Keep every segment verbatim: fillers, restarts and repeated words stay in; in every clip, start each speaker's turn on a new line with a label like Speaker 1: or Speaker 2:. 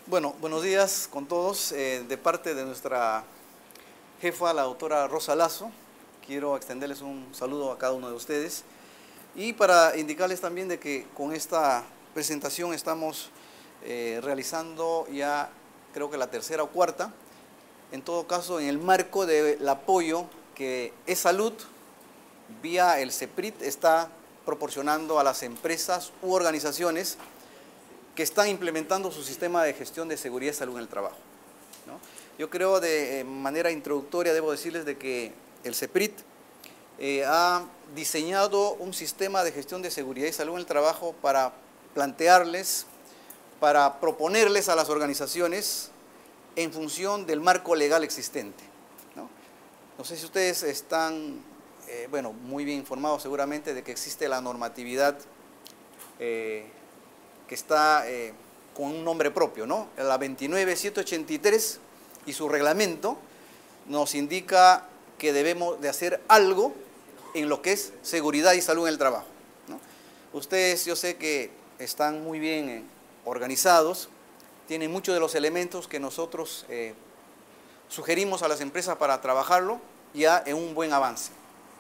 Speaker 1: Bueno, buenos días con todos. Eh, de parte de nuestra jefa, la doctora Rosa Lazo, quiero extenderles un saludo a cada uno de ustedes y para indicarles también de que con esta presentación estamos eh, realizando ya creo que la tercera o cuarta, en todo caso en el marco del apoyo que eSalud vía el CEPRIT está proporcionando a las empresas u organizaciones que están implementando su sistema de gestión de seguridad y salud en el trabajo, ¿no? Yo creo de manera introductoria debo decirles de que el CEPRIT eh, ha diseñado un sistema de gestión de seguridad y salud en el trabajo para plantearles, para proponerles a las organizaciones en función del marco legal existente, ¿no? No sé si ustedes están, eh, bueno, muy bien informados seguramente de que existe la normatividad eh, que está eh, con un nombre propio, ¿no? La veintinueve mil setecientos ochenta y tres y su reglamento nos indica que debemos de hacer algo en lo que es seguridad y salud en el trabajo, ¿no? Ustedes, yo sé que están muy bien eh, organizados, tienen muchos de los elementos que nosotros eh, sugerimos a las empresas para trabajarlo ya en un buen avance.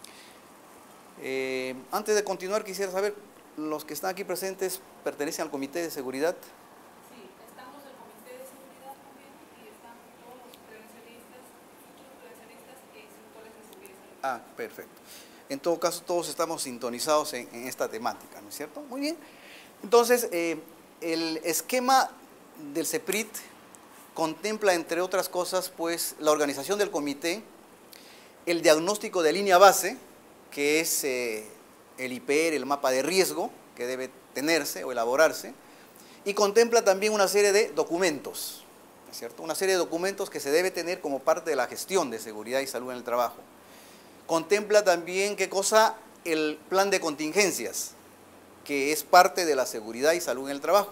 Speaker 1: Eh, antes de continuar quisiera saber, los que están aquí presentes pertenecen al Comité de Seguridad.
Speaker 2: Sí, estamos en el Comité de Seguridad también y están todos los prevencionistas, muchos prevencionistas e instructores de seguridad.
Speaker 1: Ah, perfecto. En todo caso, todos estamos sintonizados en, en esta temática, ¿no es cierto? Muy bien. Entonces, eh, el esquema del CEPRIT contempla, entre otras cosas, pues, la organización del comité, el diagnóstico de línea base, que es eh, el I P R, el mapa de riesgo que debe tenerse o elaborarse, y contempla también una serie de documentos, ¿no es cierto? Una serie de documentos que se debe tener como parte de la gestión de seguridad y salud en el trabajo. Contempla también, ¿qué cosa? El plan de contingencias, que es parte de la seguridad y salud en el trabajo.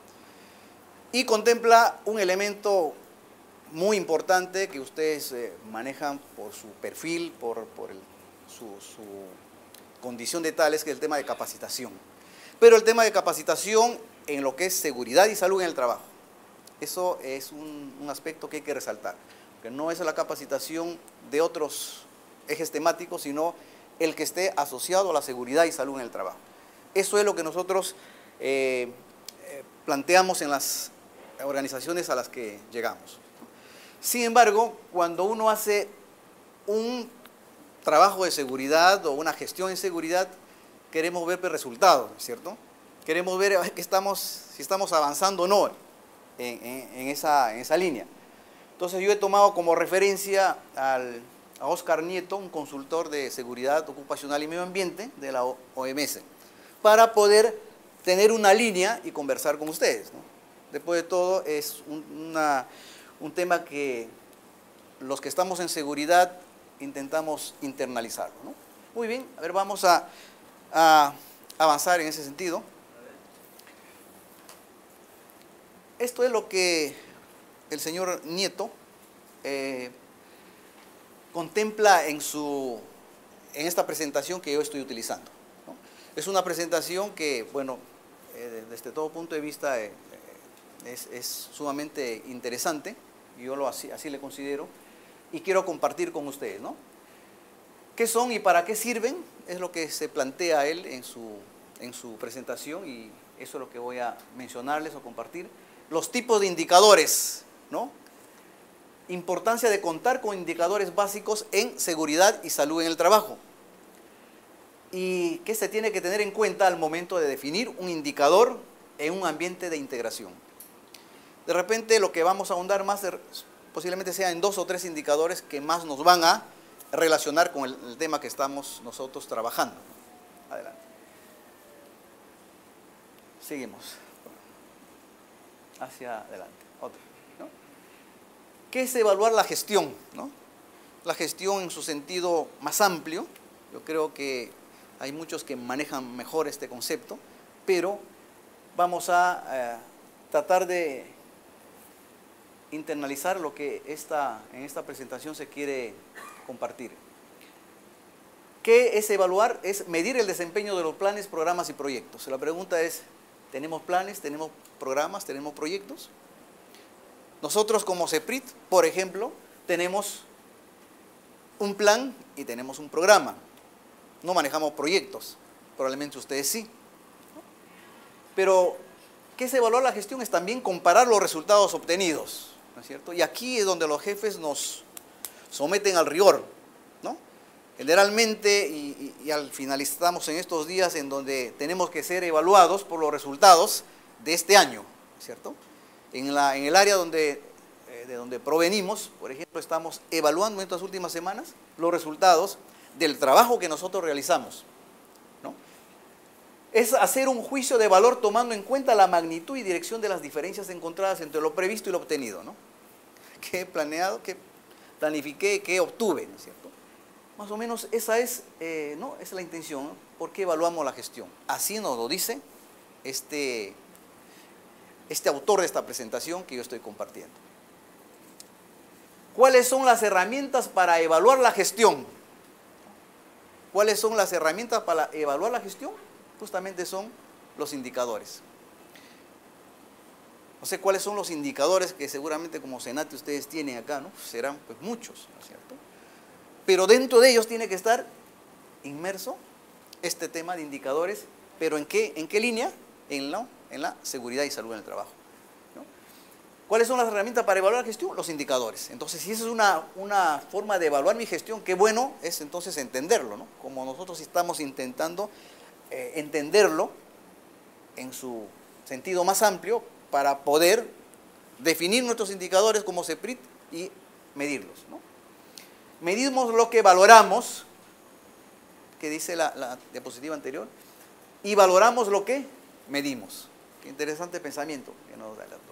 Speaker 1: Y contempla un elemento muy importante que ustedes eh, manejan por su perfil, por, por el, su, su condición de tal, es que el tema de capacitación. Pero el tema de capacitación en lo que es seguridad y salud en el trabajo, eso es un, un aspecto que hay que resaltar, que no es la capacitación de otros ejes temáticos, sino el que esté asociado a la seguridad y salud en el trabajo. Eso es lo que nosotros eh, eh, planteamos en las organizaciones a las que llegamos. Sin embargo, cuando uno hace un trabajo de seguridad o una gestión en seguridad, queremos ver el resultado, ¿cierto? Queremos ver que estamos, si estamos avanzando o no en, en, en, esa, en esa línea. Entonces yo he tomado como referencia al, a Oscar Nieto, un consultor de seguridad ocupacional y medio ambiente de la O M S, para poder tener una línea y conversar con ustedes, ¿no? Después de todo es un, una, un tema que los que estamos en seguridad intentamos internalizarlo, ¿no? Muy bien, a ver, vamos a, a avanzar en ese sentido. Esto es lo que el señor Nieto eh, contempla en, su, en esta presentación que yo estoy utilizando, ¿no? Es una presentación que, bueno, eh, desde todo punto de vista eh, es, es sumamente interesante, yo lo así, así le considero, y quiero compartir con ustedes, ¿no? ¿Qué son y para qué sirven? Es lo que se plantea él en su, en su presentación y eso es lo que voy a mencionarles o compartir. Los tipos de indicadores, ¿no? Importancia de contar con indicadores básicos en seguridad y salud en el trabajo. Y qué se tiene que tener en cuenta al momento de definir un indicador en un ambiente de integración. De repente lo que vamos a ahondar más posiblemente sea en dos o tres indicadores que más nos van a relacionar con el, el tema que estamos nosotros trabajando. Adelante. Seguimos. Hacia adelante. Otro, ¿no? ¿Qué es evaluar la gestión, ¿no? La gestión en su sentido más amplio. Yo creo que hay muchos que manejan mejor este concepto, pero vamos a eh, tratar de internalizar lo que esta, en esta presentación se quiere compartir. ¿Qué es evaluar? Es medir el desempeño de los planes, programas y proyectos. La pregunta es, ¿tenemos planes, tenemos programas, tenemos proyectos? Nosotros como CEPRIT, por ejemplo, tenemos un plan y tenemos un programa. No manejamos proyectos, probablemente ustedes sí. Pero, ¿qué es evaluar la gestión? Es también comparar los resultados obtenidos, ¿no es cierto? Y aquí es donde los jefes nos someten al rigor, ¿no? Generalmente, y, y, y al finalizamos en estos días en donde tenemos que ser evaluados por los resultados de este año, ¿cierto? En, la, en el área donde, eh, de donde provenimos, por ejemplo, estamos evaluando en estas últimas semanas los resultados del trabajo que nosotros realizamos, ¿no? Es hacer un juicio de valor tomando en cuenta la magnitud y dirección de las diferencias encontradas entre lo previsto y lo obtenido, ¿no? ¿Qué he planeado, qué planifiqué, qué obtuve, ¿no es cierto? Más o menos esa es, eh, ¿no? Esa es la intención, ¿no? ¿Por qué evaluamos la gestión? Así nos lo dice este, este autor de esta presentación que yo estoy compartiendo. ¿Cuáles son las herramientas para evaluar la gestión? ¿Cuáles son las herramientas para evaluar la gestión? Justamente son los indicadores. No sé cuáles son los indicadores que seguramente como Senate ustedes tienen acá, ¿no? Serán pues muchos, ¿no es cierto? Pero dentro de ellos tiene que estar inmerso este tema de indicadores, pero ¿en qué, en qué línea? En la, en la seguridad y salud en el trabajo, ¿no? ¿Cuáles son las herramientas para evaluar la gestión? Los indicadores. Entonces, si esa es una, una forma de evaluar mi gestión, qué bueno es entonces entenderlo, ¿no? Como nosotros estamos intentando eh, entenderlo en su sentido más amplio para poder definir nuestros indicadores como CEPRIT y medirlos, ¿no? Medimos lo que valoramos, que dice la, la diapositiva anterior, y valoramos lo que medimos. Qué interesante pensamiento que nos da el autor.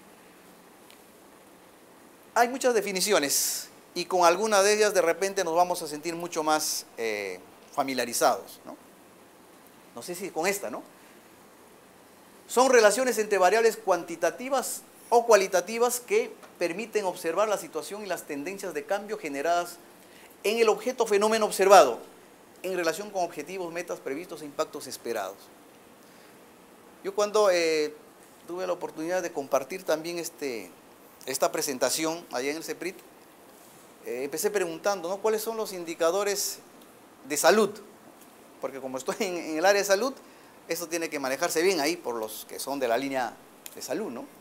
Speaker 1: Hay muchas definiciones y con alguna de ellas de repente nos vamos a sentir mucho más eh, familiarizados, ¿no? No sé si con esta, ¿no? Son relaciones entre variables cuantitativas o cualitativas que permiten observar la situación y las tendencias de cambio generadas en el objeto fenómeno observado en relación con objetivos, metas previstos e impactos esperados. Yo cuando eh, tuve la oportunidad de compartir también este, esta presentación allá en el CEPRIT, eh, empecé preguntando, ¿no? ¿Cuáles son los indicadores de salud? Porque como estoy en, en el área de salud, eso tiene que manejarse bien ahí por los que son de la línea de salud, ¿no?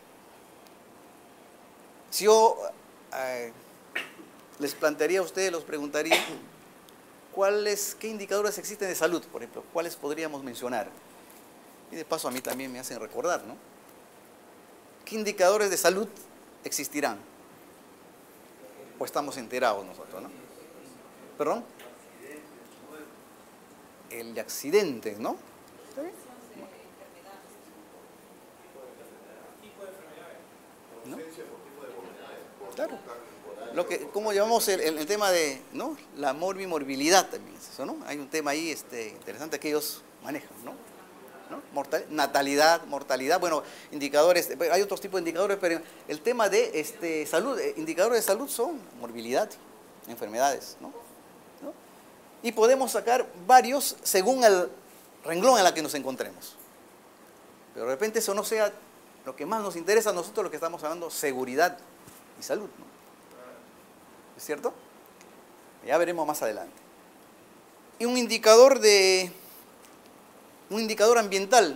Speaker 1: Si yo eh, les plantearía a ustedes, los preguntaría, ¿cuáles, qué indicadores existen de salud, por ejemplo? ¿Cuáles podríamos mencionar? Y de paso a mí también me hacen recordar, ¿no? ¿Qué indicadores de salud existirán? ¿O estamos enterados nosotros, no? ¿Perdón? El de accidentes, ¿no? ¿Está bien? ¿No? Claro. Lo que, ¿cómo llamamos el, el, el tema de, ¿no? La morbimorbilidad también es eso, ¿no? Hay un tema ahí este, interesante que ellos manejan, ¿no? ¿No? Mortal, natalidad, mortalidad, bueno, indicadores, hay otros tipos de indicadores, pero el tema de este, salud, indicadores de salud son morbilidad, enfermedades, ¿no? ¿No? Y podemos sacar varios según el renglón en el que nos encontremos. Pero de repente eso no sea lo que más nos interesa a nosotros, lo que estamos hablando, seguridad y salud, ¿no? ¿Es cierto? Ya veremos más adelante. Y un indicador de un indicador ambiental.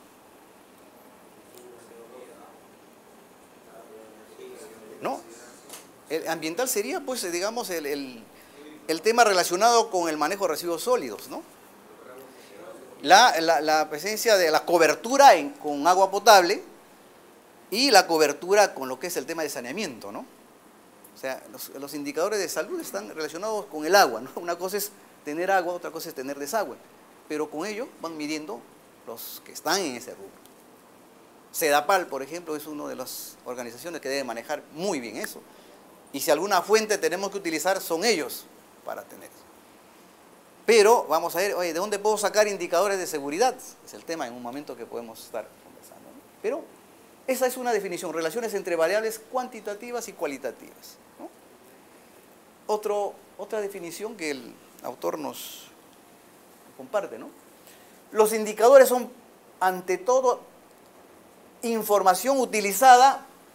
Speaker 1: ¿No? El ambiental sería, pues, digamos, el, el, el tema relacionado con el manejo de residuos sólidos, ¿no? La, la, la presencia de la cobertura en, con agua potable y la cobertura con lo que es el tema de saneamiento, ¿no? O sea, los, los indicadores de salud están relacionados con el agua, ¿no? Una cosa es tener agua, otra cosa es tener desagüe, pero con ello van midiendo los que están en ese rubro. CEDAPAL, por ejemplo, es una de las organizaciones que debe manejar muy bien eso. Y si alguna fuente tenemos que utilizar, son ellos para tener eso. Pero vamos a ver, oye, ¿de dónde puedo sacar indicadores de seguridad? Es el tema en un momento que podemos estar conversando, ¿no? Pero esa es una definición, relaciones entre variables cuantitativas y cualitativas, ¿no? Otro, otra definición que el autor nos comparte, ¿no? Los indicadores son, ante todo, información utilizada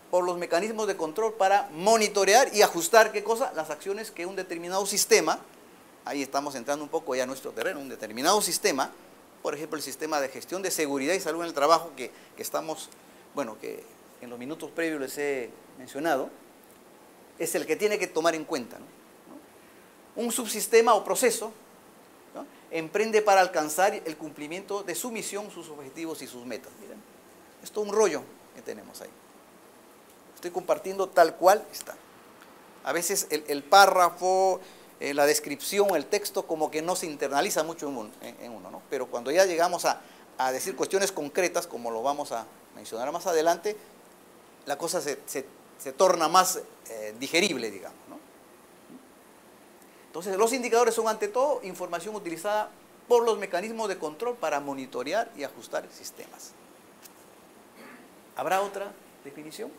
Speaker 1: por los mecanismos de control para monitorear y ajustar, ¿qué cosa? Las acciones que un determinado sistema, ahí estamos entrando un poco ya a nuestro terreno, un determinado sistema, por ejemplo, el sistema de gestión de seguridad y salud en el trabajo que, que estamos, bueno, que en los minutos previos les he mencionado, es el que tiene que tomar en cuenta, ¿no? ¿No? Un subsistema o proceso, ¿no?, emprende para alcanzar el cumplimiento de su misión, sus objetivos y sus metas. Miren, es todo un rollo que tenemos ahí. Estoy compartiendo tal cual está. A veces el, el párrafo, eh, la descripción, el texto como que no se internaliza mucho en uno, en, en uno, ¿no? Pero cuando ya llegamos a, a decir cuestiones concretas, como lo vamos a mencionar más adelante, la cosa se, se, se torna más eh, digerible, digamos, ¿no? Entonces, los indicadores son ante todo información utilizada por los mecanismos de control para monitorear y ajustar sistemas. ¿Habrá otra definición?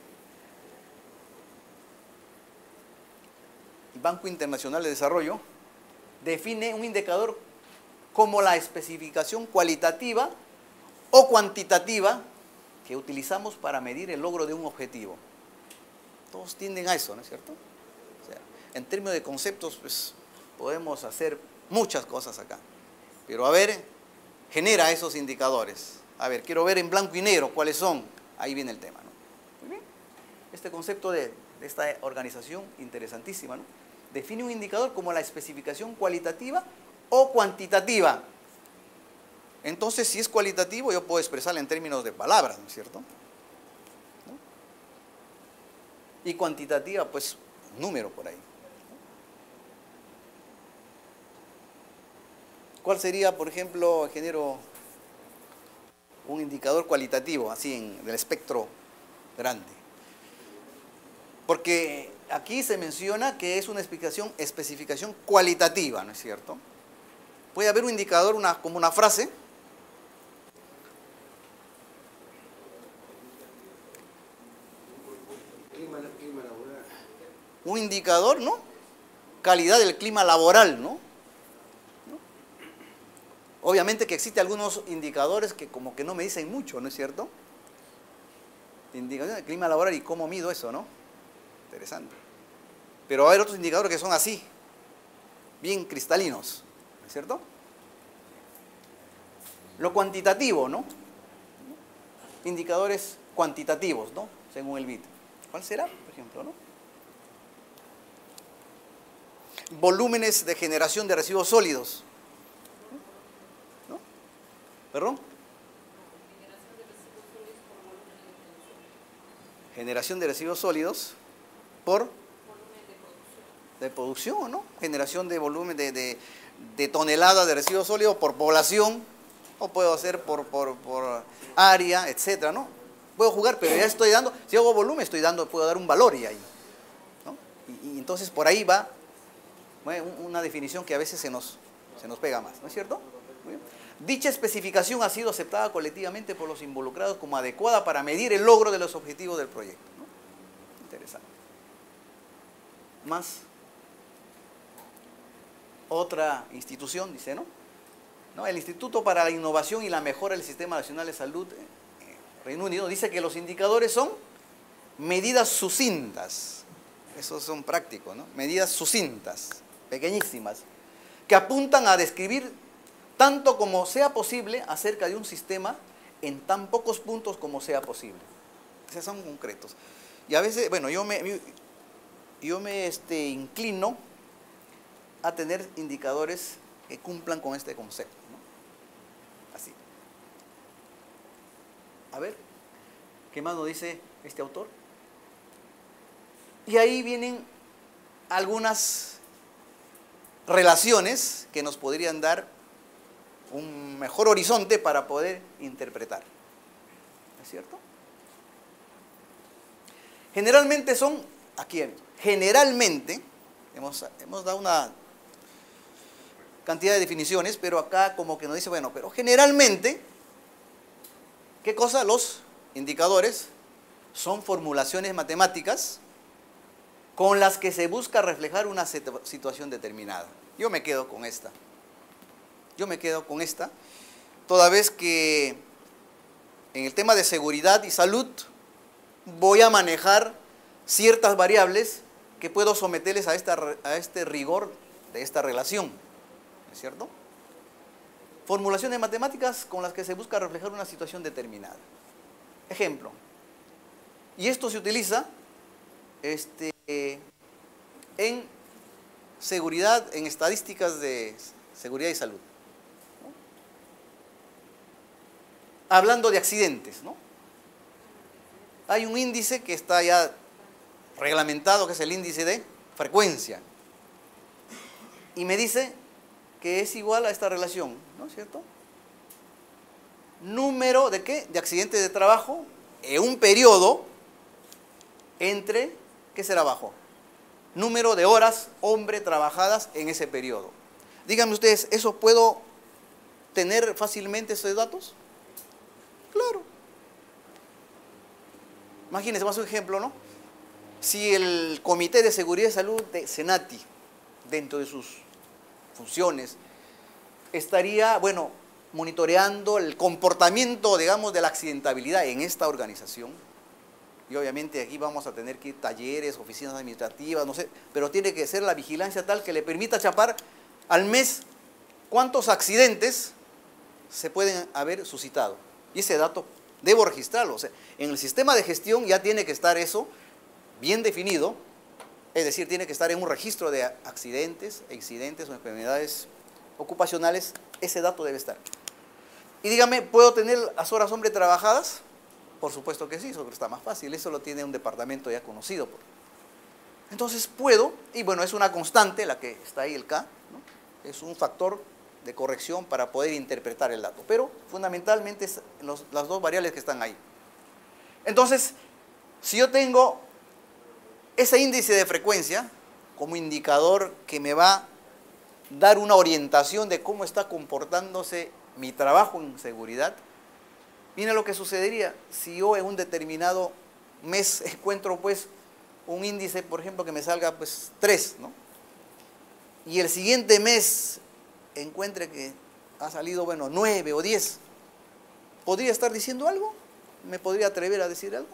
Speaker 1: El Banco Internacional de Desarrollo define un indicador como la especificación cualitativa o cuantitativa que utilizamos para medir el logro de un objetivo. Todos tienden a eso, ¿no es cierto? O sea, en términos de conceptos, pues, podemos hacer muchas cosas acá. Pero a ver, genera esos indicadores. A ver, quiero ver en blanco y negro cuáles son. Ahí viene el tema, ¿no? Muy bien. Este concepto de, de esta organización, interesantísima, ¿no? Define un indicador como la especificación cualitativa o cuantitativa. Entonces, si es cualitativo, yo puedo expresarlo en términos de palabras, ¿no es cierto? ¿No? Y cuantitativa, pues, número por ahí. ¿Cuál sería, por ejemplo, ingeniero, un indicador cualitativo, así en el espectro grande? Porque aquí se menciona que es una especificación, especificación cualitativa, ¿no es cierto? Puede haber un indicador, una, como una frase.
Speaker 3: Clima, clima laboral.
Speaker 1: Un indicador, ¿no? Calidad del clima laboral, ¿no? Obviamente que existen algunos indicadores que como que no me dicen mucho, ¿no es cierto? Indicación del clima laboral y cómo mido eso, ¿no? Interesante. Pero va a haber otros indicadores que son así, bien cristalinos, ¿no es cierto? Lo cuantitativo, ¿no? Indicadores cuantitativos, ¿no? Según el B I D. ¿Cuál será, por ejemplo, no? Volúmenes de generación de residuos sólidos. ¿Perdón? Generación de residuos sólidos por de producción, ¿no? Generación de volumen de, de, de toneladas de residuos sólidos por población, o puedo hacer por, por, por área, etcétera, ¿no? Puedo jugar, pero ya estoy dando, si hago volumen, estoy dando, puedo dar un valor y ahí, ¿no? Y, y entonces por ahí va, bueno, una definición que a veces se nos, se nos pega más, ¿no es cierto? Muy bien. Dicha especificación ha sido aceptada colectivamente por los involucrados como adecuada para medir el logro de los objetivos del proyecto, ¿no? Interesante. Más. Otra institución, dice, ¿no? ¿no? El Instituto para la Innovación y la Mejora del Sistema Nacional de Salud, eh, Reino Unido, dice que los indicadores son medidas sucintas. Esos son prácticos, ¿no? Medidas sucintas, pequeñísimas, que apuntan a describir tanto como sea posible acerca de un sistema en tan pocos puntos como sea posible. Esos son concretos. Y a veces, bueno, yo me, yo me este, inclino a tener indicadores que cumplan con este concepto, ¿no? Así. A ver, ¿qué más nos dice este autor? Y ahí vienen algunas relaciones que nos podrían dar un mejor horizonte para poder interpretar. ¿No es cierto? Generalmente son, aquí, generalmente, hemos, hemos dado una cantidad de definiciones, pero acá como que nos dice, bueno, pero generalmente, ¿qué cosa? Los indicadores son formulaciones matemáticas con las que se busca reflejar una situación determinada. Yo me quedo con esta. Yo me quedo con esta, toda vez que en el tema de seguridad y salud, voy a manejar ciertas variables que puedo someterles a, esta, a este rigor de esta relación, ¿no es cierto? Formulaciones matemáticas con las que se busca reflejar una situación determinada. Ejemplo, y esto se utiliza este, en seguridad, en estadísticas de seguridad y salud, ¿no? Hablando de accidentes, ¿no? Hay un índice que está ya reglamentado, que es el índice de frecuencia, y me dice que es igual a esta relación, ¿no es cierto? Número de qué? De accidentes de trabajo en un periodo entre, ¿qué será abajo? Número de horas, hombre, trabajadas en ese periodo. Díganme ustedes, ¿eso puedo tener fácilmente esos datos? Claro. Imagínense más un ejemplo, ¿no? Si el Comité de Seguridad y Salud de Senati, dentro de sus funciones, estaría, bueno, monitoreando el comportamiento, digamos, de la accidentabilidad en esta organización. Y obviamente aquí vamos a tener que ir talleres, oficinas administrativas, no sé, pero tiene que ser la vigilancia tal que le permita chapar al mes cuántos accidentes se pueden haber suscitado. Y ese dato debo registrarlo. O sea, en el sistema de gestión ya tiene que estar eso bien definido, es decir, tiene que estar en un registro de accidentes, incidentes o enfermedades ocupacionales, ese dato debe estar. Y dígame, ¿puedo tener las horas hombre trabajadas? Por supuesto que sí, eso está más fácil, eso lo tiene un departamento ya conocido. Entonces puedo, y bueno, es una constante la que está ahí el K, ¿no? Es un factor de corrección para poder interpretar el dato, pero fundamentalmente es los, las dos variables que están ahí. Entonces, si yo tengo ese índice de frecuencia como indicador que me va a dar una orientación de cómo está comportándose mi trabajo en seguridad, mira lo que sucedería si yo en un determinado mes encuentro pues un índice, por ejemplo, que me salga pues tres, ¿no? Y el siguiente mes encuentre que ha salido, bueno, nueve o diez. ¿Podría estar diciendo algo? ¿Me podría atrever a decir algo?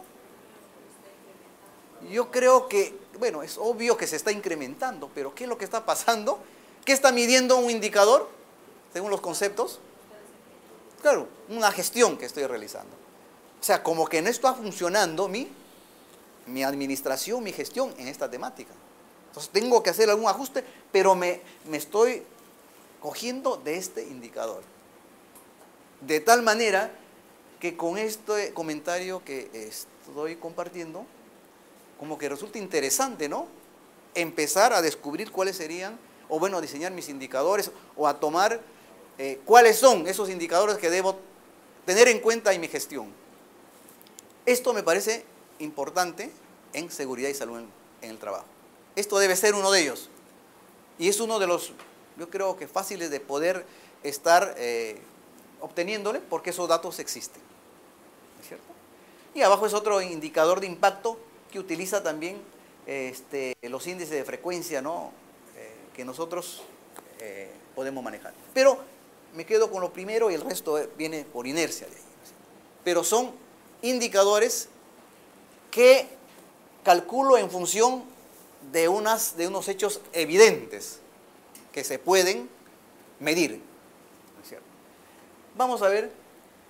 Speaker 1: Yo creo que, bueno, es obvio que se está incrementando, pero ¿qué es lo que está pasando? ¿Qué está midiendo un indicador, según los conceptos? Claro, una gestión que estoy realizando. O sea, como que no está funcionando mi, mi administración, mi gestión en esta temática. Entonces tengo que hacer algún ajuste, pero me, me estoy cogiendo de este indicador. De tal manera que con este comentario que estoy compartiendo, como que resulta interesante, ¿no? Empezar a descubrir cuáles serían, o bueno, a diseñar mis indicadores, o a tomar eh, cuáles son esos indicadores que debo tener en cuenta en mi gestión. Esto me parece importante en seguridad y salud en, en el trabajo. Esto debe ser uno de ellos. Y es uno de los, yo creo que fáciles de poder estar eh, obteniéndole, porque esos datos existen, ¿no es cierto? Y abajo es otro indicador de impacto que utiliza también este, los índices de frecuencia, ¿no? eh, que nosotros eh, podemos manejar. Pero me quedo con lo primero y el resto viene por inercia de ahí, ¿no? Pero son indicadores que calculo en función de, unas, de unos hechos evidentes que se pueden medir, ¿no es cierto? Vamos a ver,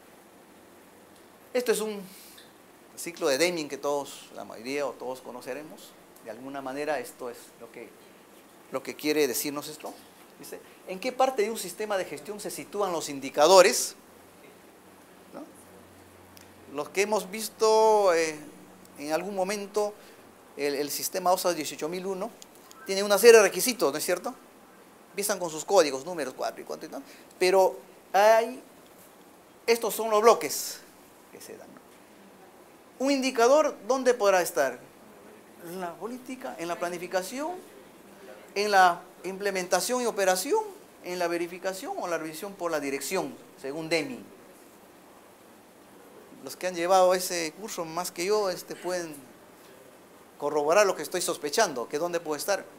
Speaker 1: esto es un ciclo de Deming que todos, la mayoría o todos conoceremos. De alguna manera esto es lo que, lo que quiere decirnos esto. Dice, ¿en qué parte de un sistema de gestión se sitúan los indicadores? ¿No? Los que hemos visto eh, en algún momento, el, el sistema O S A dieciocho mil uno tiene una serie de requisitos, ¿no es cierto? Empiezan con sus códigos, números, cuatro y cuatro y tal, pero hay, estos son los bloques que se dan, ¿no? Un indicador, ¿dónde podrá estar? En la política, en la planificación, en la implementación y operación, en la verificación o la revisión por la dirección, según Deming. Los que han llevado ese curso más que yo este, pueden corroborar lo que estoy sospechando, que dónde puede estar.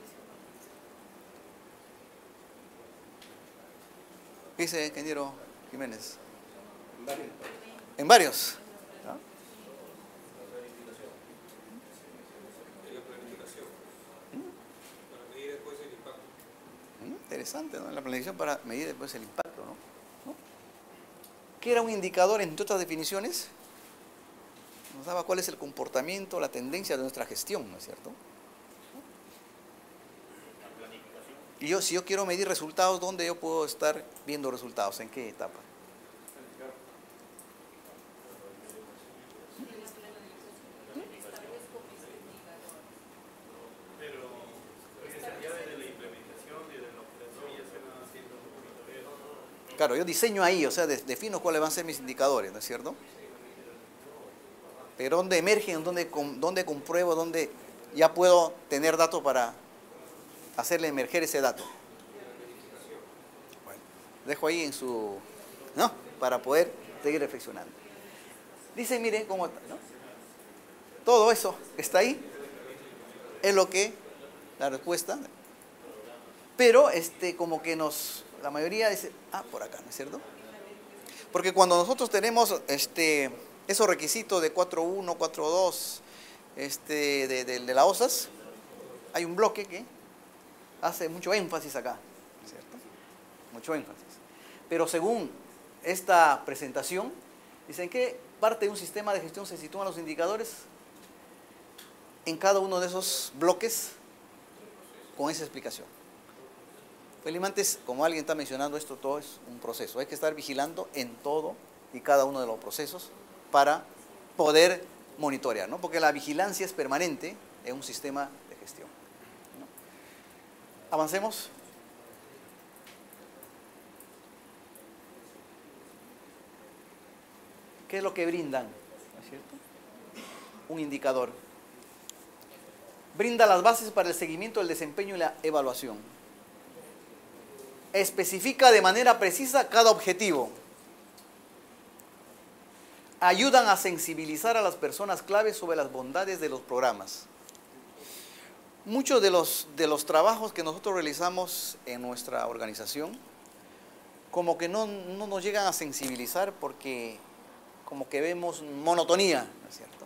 Speaker 1: ¿Qué dice, ingeniero Jiménez?
Speaker 3: En varios.
Speaker 1: En varios. interesante, ¿no? La planificación para medir después el impacto, ¿no? ¿No? ¿Qué era un indicador, entre otras definiciones? Nos daba cuál es el comportamiento, la tendencia de nuestra gestión, ¿no es cierto? Y yo, si yo quiero medir resultados, ¿dónde yo puedo estar viendo resultados? ¿En qué etapa? Claro, yo diseño ahí, o sea, de- defino cuáles van a ser mis indicadores, ¿no es cierto? Pero ¿dónde emergen? ¿Dónde, com- dónde compruebo? ¿Dónde ya puedo tener datos para hacerle emerger ese dato? Bueno, dejo ahí en su... ¿no? Para poder seguir reflexionando. Dice, mire cómo está, ¿no? Todo eso que está ahí es lo que, la respuesta, pero este, como que nos, la mayoría dice, ah, por acá, ¿no es cierto? Porque cuando nosotros tenemos este, esos requisitos de cuatro punto uno, cuatro punto dos este, de, de, de la O S A S, hay un bloque que hace mucho énfasis acá, ¿no es cierto? Mucho énfasis. Pero según esta presentación, dicen que parte de un sistema de gestión se sitúan los indicadores en cada uno de esos bloques con esa explicación. Pues Limantes, como alguien está mencionando, esto todo es un proceso. Hay que estar vigilando en todo y cada uno de los procesos para poder monitorear, ¿no? Porque la vigilancia es permanente en un sistema de gestión, ¿no? Avancemos. ¿Qué es lo que brindan? ¿No es cierto? Un indicador. Brinda las bases para el seguimiento del desempeño y la evaluación. Especifica de manera precisa cada objetivo. Ayudan a sensibilizar a las personas claves sobre las bondades de los programas. Muchos de los, de los trabajos que nosotros realizamos en nuestra organización, como que no, no nos llegan a sensibilizar porque como que vemos monotonía, ¿no es cierto?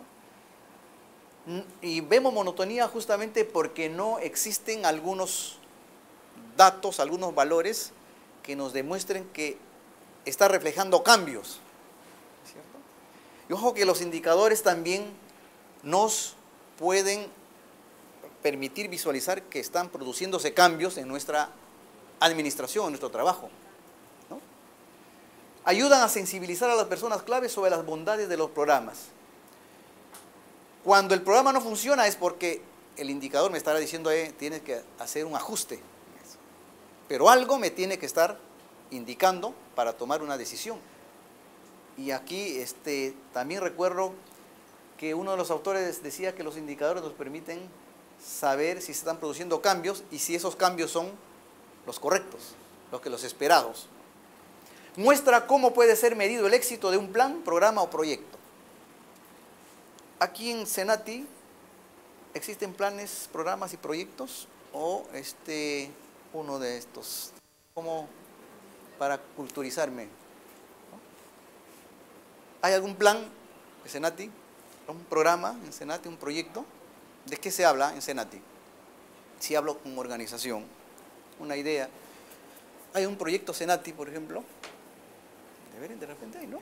Speaker 1: Y vemos monotonía justamente porque no existen algunos datos, algunos valores que nos demuestren que está reflejando cambios, ¿cierto? Y ojo que los indicadores también nos pueden permitir visualizar que están produciéndose cambios en nuestra administración, en nuestro trabajo, ¿no? Ayudan a sensibilizar a las personas claves sobre las bondades de los programas. Cuando el programa no funciona es porque el indicador me estará diciendo, eh, tienes que hacer un ajuste. Pero algo me tiene que estar indicando para tomar una decisión. Y aquí este, también recuerdo que uno de los autores decía que los indicadores nos permiten saber si se están produciendo cambios y si esos cambios son los correctos, los que los esperados. Muestra cómo puede ser medido el éxito de un plan, programa o proyecto. Aquí en Senati existen planes, programas y proyectos o este uno de estos, como para culturizarme, ¿no? ¿Hay algún plan en Senati? ¿Un programa en Senati? ¿Un proyecto? ¿De qué se habla en Senati? Si hablo con organización, una idea. ¿Hay un proyecto Senati, por ejemplo? Deberían de repente hay, ¿no?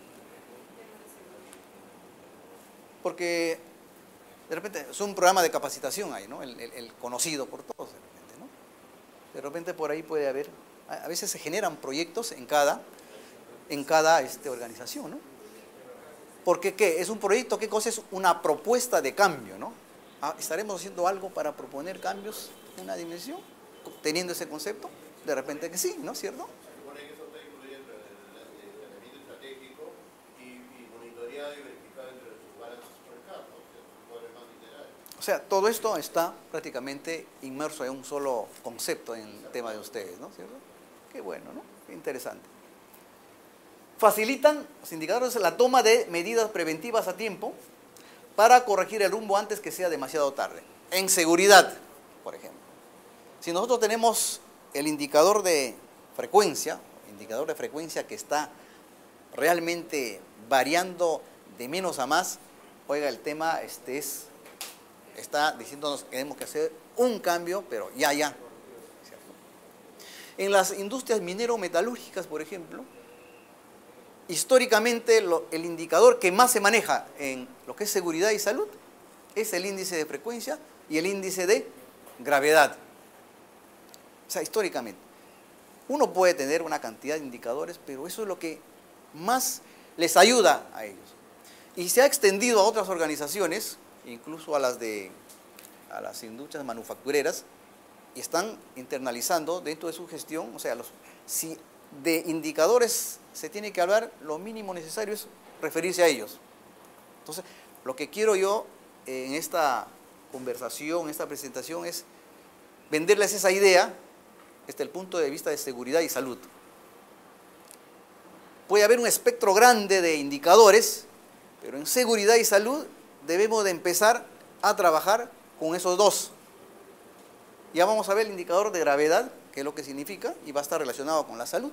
Speaker 1: Porque de repente es un programa de capacitación ahí, ¿no? El, el, el conocido por todos, de repente, ¿no? De repente por ahí puede haber, a veces se generan proyectos en cada, en cada este, organización, ¿no? Porque ¿qué? Es un proyecto, ¿qué cosa es? Una propuesta de cambio, ¿no? Ah, ¿estaremos haciendo algo para proponer cambios en una dimensión? Teniendo ese concepto, de repente que sí, ¿no es cierto?
Speaker 4: Se supone que eso está incluyendo el planeamiento estratégico y, y monitoreado y verificado entre sus balances por el campo, o sea, sus cuadros más literales.
Speaker 1: O sea, todo esto está prácticamente inmerso en un solo concepto en el tema de ustedes, ¿no? ¿Cierto? Qué bueno, ¿no? Qué interesante. Facilitan los indicadores la toma de medidas preventivas a tiempo para corregir el rumbo antes que sea demasiado tarde. En seguridad, por ejemplo. Si nosotros tenemos el indicador de frecuencia, indicador de frecuencia que está realmente variando de menos a más, oiga, el tema este es, está diciéndonos que tenemos que hacer un cambio, pero ya, ya. ¿Cierto? En las industrias minero-metalúrgicas, por ejemplo, históricamente lo, el indicador que más se maneja en lo que es seguridad y salud es el índice de frecuencia y el índice de gravedad. O sea, históricamente. Uno puede tener una cantidad de indicadores, pero eso es lo que más les ayuda a ellos. Y se ha extendido a otras organizaciones, incluso a las de a las industrias manufactureras, y están internalizando dentro de su gestión, o sea, los, si de indicadores se tiene que hablar, lo mínimo necesario es referirse a ellos. Entonces, lo que quiero yo en esta conversación, en esta presentación, es venderles esa idea desde el punto de vista de seguridad y salud. Puede haber un espectro grande de indicadores, pero en seguridad y salud debemos de empezar a trabajar con esos dos. Ya vamos a ver el indicador de gravedad, que es lo que significa, y va a estar relacionado con la salud.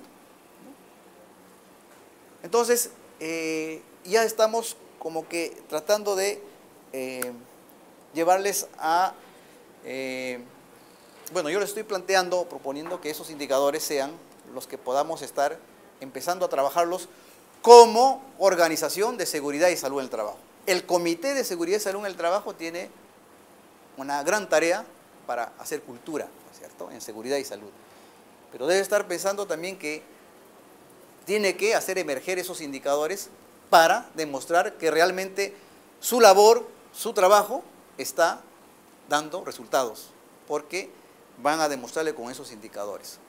Speaker 1: Entonces, eh, ya estamos como que tratando de eh, llevarles a... Eh, bueno, yo les estoy planteando, proponiendo que esos indicadores sean los que podamos estar empezando a trabajarlos como organización de seguridad y salud en el trabajo. El Comité de Seguridad y Salud en el Trabajo tiene una gran tarea para hacer cultura, ¿no es cierto?, en seguridad y salud. Pero debe estar pensando también que tiene que hacer emerger esos indicadores para demostrar que realmente su labor, su trabajo, está dando resultados, porque van a demostrarle con esos indicadores.